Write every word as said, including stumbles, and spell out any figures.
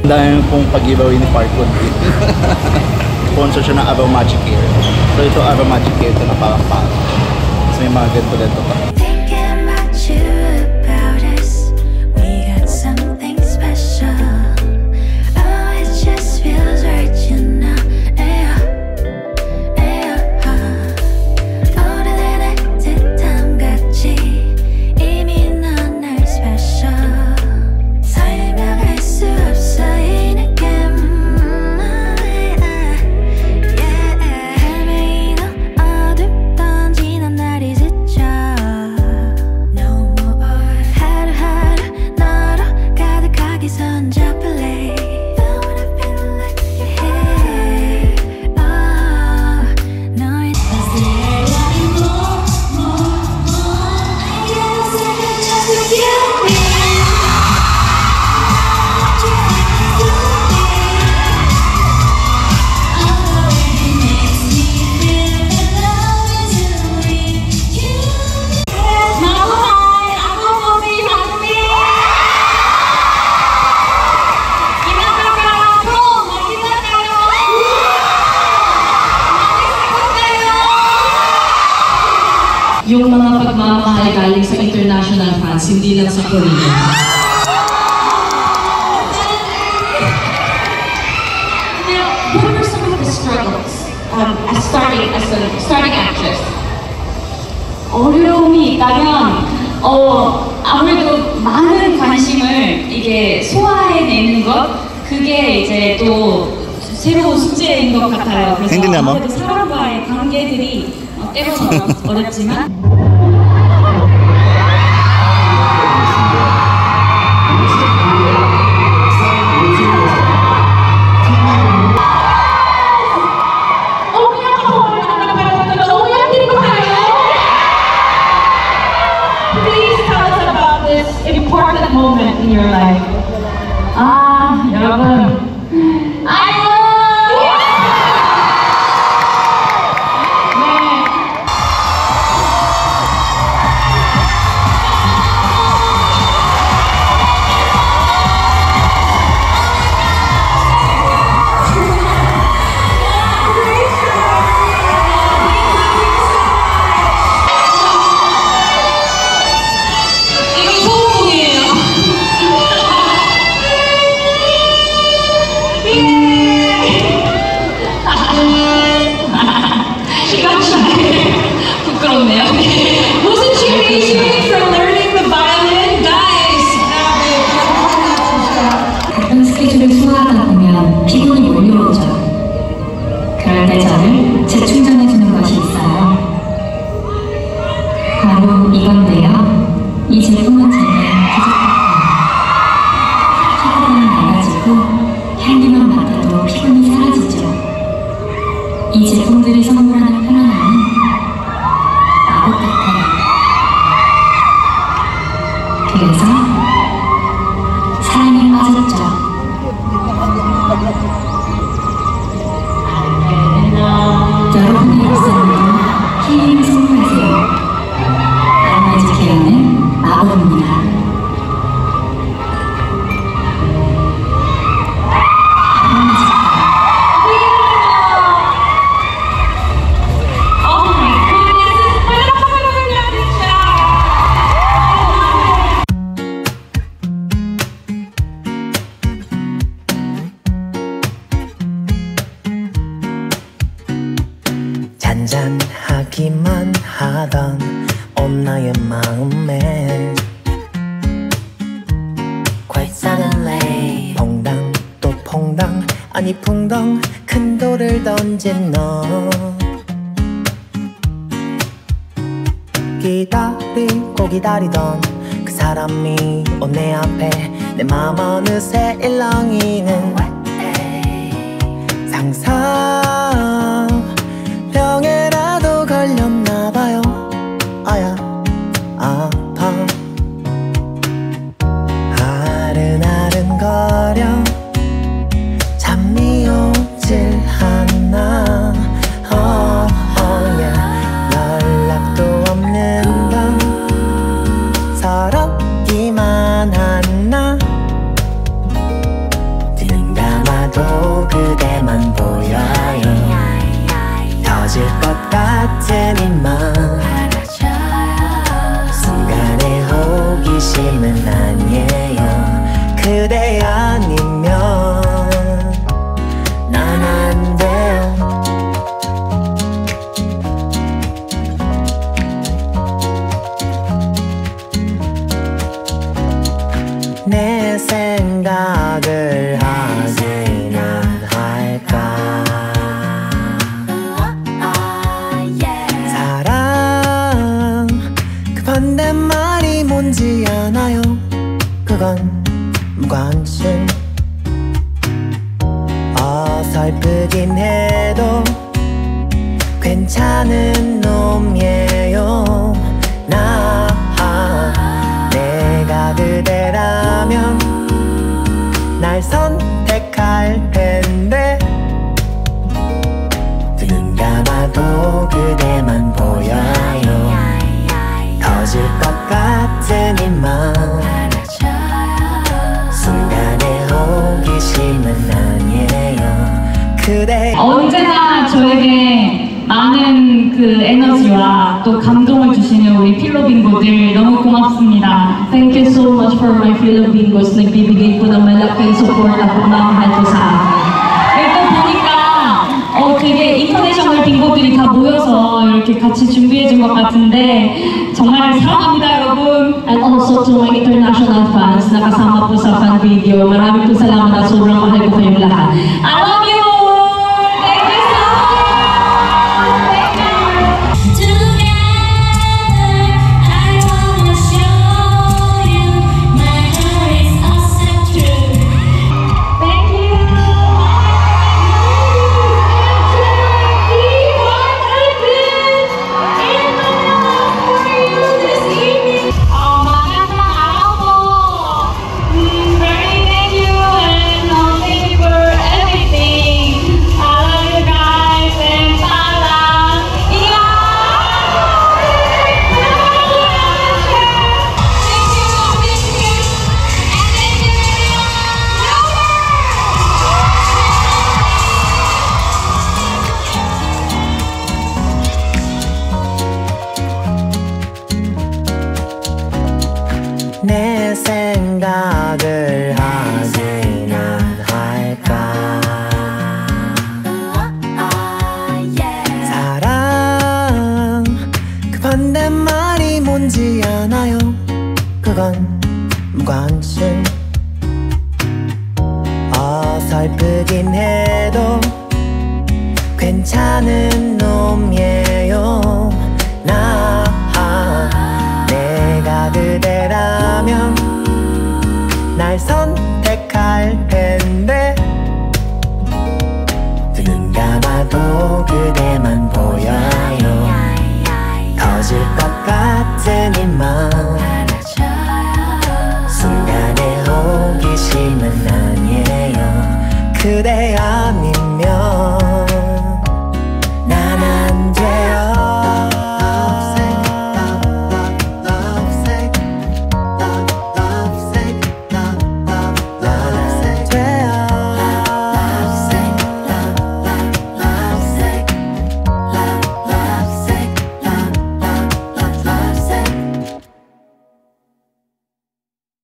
Dahil pong pag-giveaway ni Park Country. Sponsor siya ng Aromagic Care. So ito Aromagic Care, ito na parang parang. So may mga ganito-ganito pa. Yung mga pagmamahal galing sa international fans, hindi lang sa Korea. Now, what are some of the struggles um, as starting as a starting actress? 어려움이 있다면, 어 아무래도 많은 관심을 이게 소화해내는 것, 그게 이제 또 새로운 숙제인 것 같아요. 그래서 아무래도 사람과의 관계들이 때로는 어렵지만. Please tell us about this important moment in your life. 아, 여러분. 바로 이건데요. 이 제품은 제가 피부가 맑아지고 향기만 맡아도 피곤이 사라지죠. 이 제품들이 선물하는 편안함은 마법 같아요. 그래서 사랑에 빠졌죠. 여러분의 일상으로 힐링 선물하세요. 아로마지c 케어는 마법입니다. 잔잔하기만 하던 온 나의 마음에 Quite suddenly 퐁당 또 퐁당 아니 풍덩 큰 돌을 던진 너 기다리고 기다리던 그 사람이 온 내 앞에 내 맘 어느새 일렁이는 상상 병에라도 걸렸나봐요. 아야 아파 아른아른거려 잠이 오질 않아 oh, oh, yeah. 연락도 없는 건 서럽기만 한나 드는 그 에너지와 또 감동을 주시는 우리 필로빙고들 너무 고맙습니다. Thank you so much for my fellow bingos. Nagbibigay po ng malaking support at pagmamahal po sa akin. 그리고 또 보니까 어 되게 인터내셔널 빙고들이 다 모여서 이렇게 같이 준비해준 것 같은데 정말 사랑합니다 여러분. And also to my international fans na kasama po sa fan video. Maraming po salamat at sobrang mahal ko kayong lahat. I love you. Thank you so much. Thank you. Together, I wanna show you my heart is awesome true. Thank you. Oh, magandang araw po. Mm, very thank you and um, thank you for everything. I love you guys and paalam. Yeah. Thank you for being here and thank you 내 생각을 하지는 할까 사랑 그 반대말이 뭔지 아나요 그건 무관심 어설프긴 해도 괜찮은 놈이에요 나 내가 그대라면 날 선택할 텐데 두 눈 감아도 그대만 보여요 터질 것 같은 이맘 순간의 호기심은 아니에요 그대 아니면